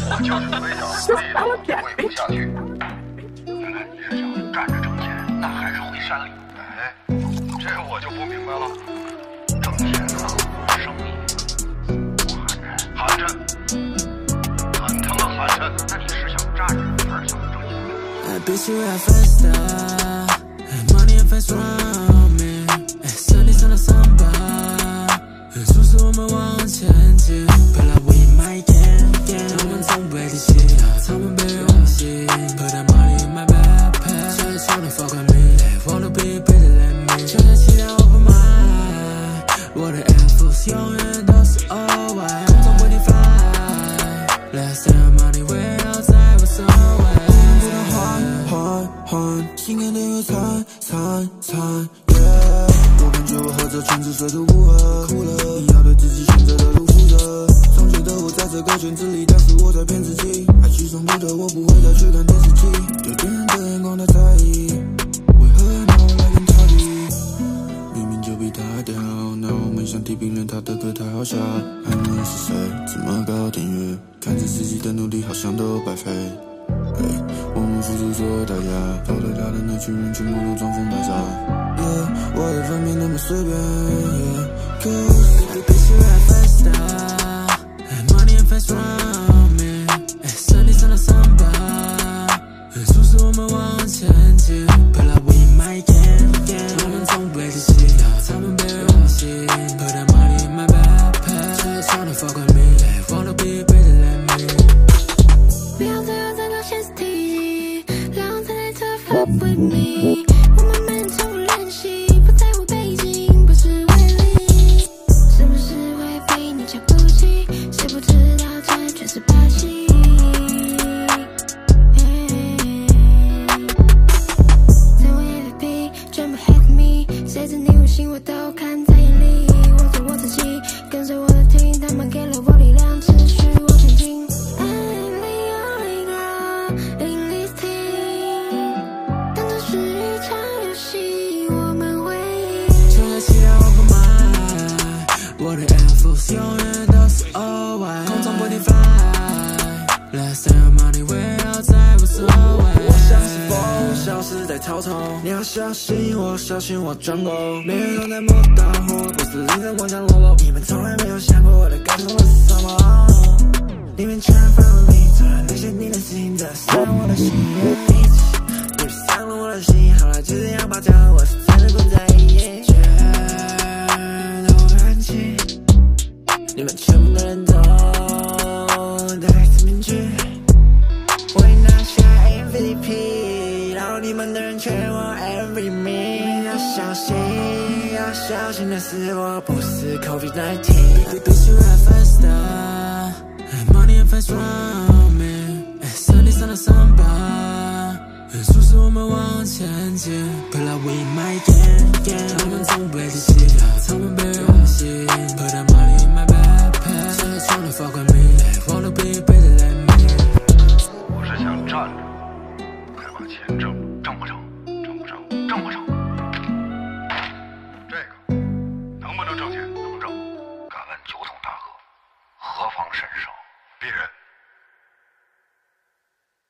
我就是嘴角地头跪不下去。原来你是想站着挣钱，那还是回山里？哎，这我就不明白了。挣钱啊，生意，我寒碜，很他妈寒碜。那你是想站着，还是想挣钱？ Bitch, you have fast star, money and fast from me. 身体上的伤疤，促使我们往前进。本来我也买点点，他们从未提起，他们被忘记。Put that money in my backpack， 所以从头放开 me。They wanna be better than me， 就像期待我不买。我的 Air Force 永远都是 all white， 空中为你 fly。Last time money 围绕在我周围。 心甘情愿参，我感觉我和这圈子水土不合，哭了，你要对自己选择的路负责。总觉得我在这个圈子里，但是我在骗自己。爱去冲突的我不会再去看电视机，对别人的眼光太在意，为何要拿我来跟他比？明明就比他屌，那我们想替评论他的歌太好笑。还能是谁这么高订阅？看着自己的努力好像都白费。 我们付出所有代价，跑得掉的那群人全部都装疯卖傻。我的反面那么随便。Cause bitch you have fast star, money and fast from me。身体上的伤疤，促使我们往前进。本来我也买点点，他们从未提起，他们被忘记。Put that money in my backpack， 所以从头放过 me。They wanna be better than me。不要再有再多歇斯底里，让太太 tough up with me。我慢慢重复练习，不在乎背景，不是为利。是不是会被你瞧不起？谁不知道这全是把戏？在我眼里比全部 hate me， 谁知你无心我都看在眼里。我做我自己，跟随我的 team， 他们给了我力量，持续往前进。 我的 Air Force 永远都是 all white， 空中为你 fly。Last time money 围绕在我周围。我像是风，消失在草丛。你要小心我，小心我装狗。每人都在摸到火，不是凌晨光枪裸露。你们从来没有想过我的感受是什么？里面全放离着那些你的心，这伤我的心。你们伤了我的心，好了，就这样吧，这样我是真的不在意。 你们全部的人都戴着面具，我已拿下 MVP， 然后你们的人全往 every me。要小心，要小心的是我不是 COVID-19。Bitch you have fast star, money and fast from me。身体上的伤疤，促使我们往前进。本来我也买点点，他们